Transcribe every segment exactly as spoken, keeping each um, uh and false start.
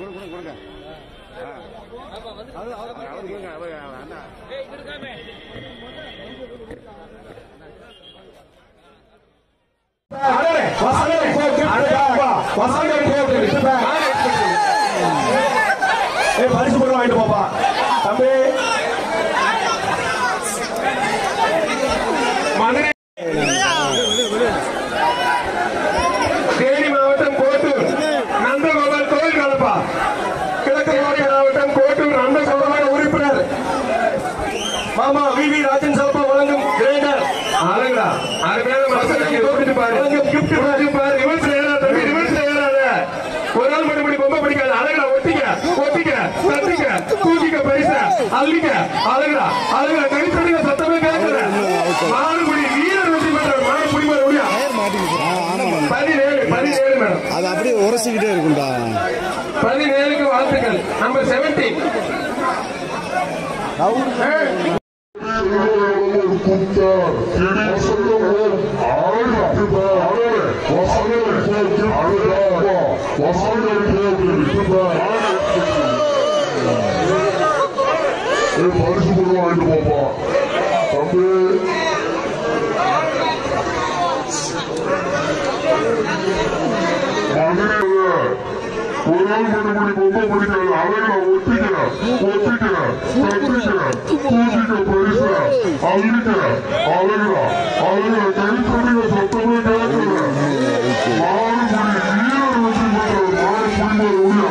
பரிசு பொருள் வாங்கிட்டு போப்பா தம்பி. மதுரை தேனி மாவட்டம் கோட்டூர் நந்தகோபால் கோயில் காலப்பா. கிழக்கு மாவட்ட மாவட்டம் கோட்டூர் நந்தகோபால் உறுப்பினர் மாமா வி வி ராஜன் சலப்பா வழங்கும் கிரேடர் ஆளுங்களா அருமையான மசனுக்கு தோப்பிட்டு பாரு கிஃப்ட் பாரு. ரிவர்ஸ் ஏறா தம்பி, ரிவர்ஸ் ஏறாத. ஒரு நாள் மணி மணி பொம்மை பிடிக்காது. அழகா ஒட்டிக்க ஒட்டிக்க தட்டிக்க தூக்கிக்க பரிச அள்ளிக்க அழகா அழகா கழிச்சடிக்க சத்தமே கேட்கல. மாறுபடி வீரர் வெற்றி பெற்றார். மாறுபடி முடியா பதினேழு பதினேழு மேடம். அது அப்படியே உரசிக்கிட்டே இருக்கும்டா. பதினேழுக்கு வாழ்த்துக்கள். நம்பர் செவன்டி பரிசு பொருள் வாங்கிட்டு போப்பா தம்பி. ஒரு நாள் மணி மணி பொம்மை பிடிக்காது. அழகா ஒட்டிக்க ஒட்டிக்க தட்டிக்க தூக்கிக்க பரிச அள்ளிக்க அழகா அழகா கழிச்சடிக்க சத்தமே கேட்கல. மாறுபடி வீரர் வெற்றி பெற்றார். மாறுபடி முடியா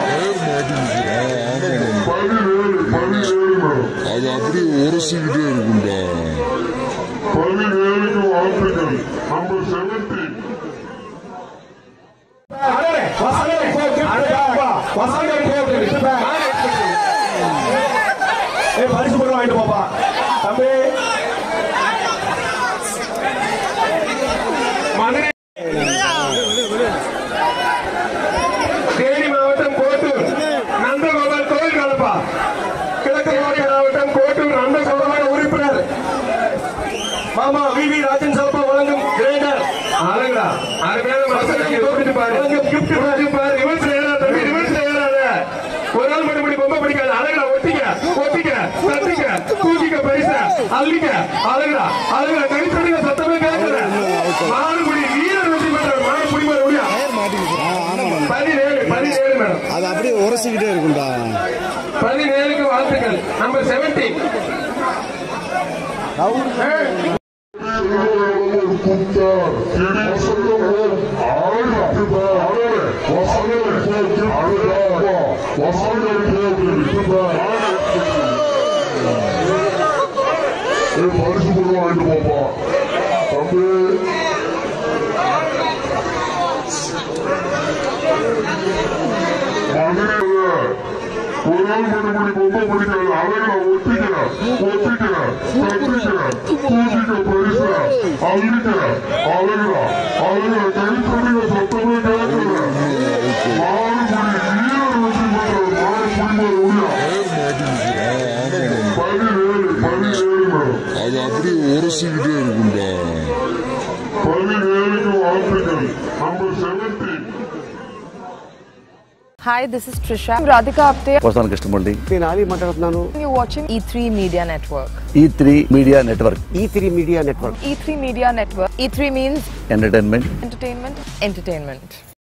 பதினேழு பதினேழு மேடம். அது அப்படியே உரசிக்கிட்டே இருக்கும்டா. பதினேழுக்கு வாழ்த்துக்கள். நம்பர் செவன்டி பரிசு பொருள் வாங்கிட்டு போப்பா தம்பி. மதுரை தேனி மாவட்டம் கோட்டூர் நந்தகோபால் கோயில் காலப்பா. கிழக்கு மாவட்ட மாவட்டம் கோட்டூர் நந்தகோபால் உறுப்பினர் மாமா வி வி ராஜன் சலப்பா வழங்கும் கிரேடர் ஆளுங்களா அருமையான மசனுக்கு தோப்பிட்டு பாரு கிஃப்ட் பாரு. ரிவர்ஸ் ஏறா தம்பி, ரிவர்ஸ் ஏறாத. ஒரு நாள் மணி மணி பொம்மை பிடிக்காது. அழகா ஒட்டிக்க ஒட்டிக்க தட்டிக்க தூக்கிக்க பரிச அள்ளிக்க அழகா அழகா கழிச்சடிக்க சத்தமே கேட்கல. மாறுபடி வீரர் வெற்றி பெற்றார். மாறுபடி முடியா பதினேழு பதினேழு மேடம். அது அப்படியே உரசிக்கிட்டே இருக்கும்டா. பதினேழுக்கு வாழ்த்துக்கள். நம்பர் செவன்டி பரிசு பொருள் வாங்கிட்டு போப்பா தம்பி. ஒரு நாள் மணி மணி பொம்மை பிடிக்காது. அழகா ஒட்டிக்க ஒட்டிக்க தட்டிக்க தூக்கிக்க பரிச அள்ளிக்க அழகா அழகா கழிச்சடிக்க சத்தமே கேட்கல. மாறுபடி வீரர் வெற்றி பெற்றார். மாறுபடி முடியா பதினேழு பதினேழு மேடம். அது அப்படியே உரசிக்கிட்டே இருக்கும்டா. பதினேழுக்கு வாழ்த்துக்கள். Number seventy Hi, this is Trisha. I'm Radhika Apte. వస్తాను కృష్ణమూర్తి. నేను ఆలీ మాట్లాడుతున్నాను. You're watching E three Media Network. E three Media Network. E three Media Network. E three Media Network. E three means entertainment. entertainment, entertainment.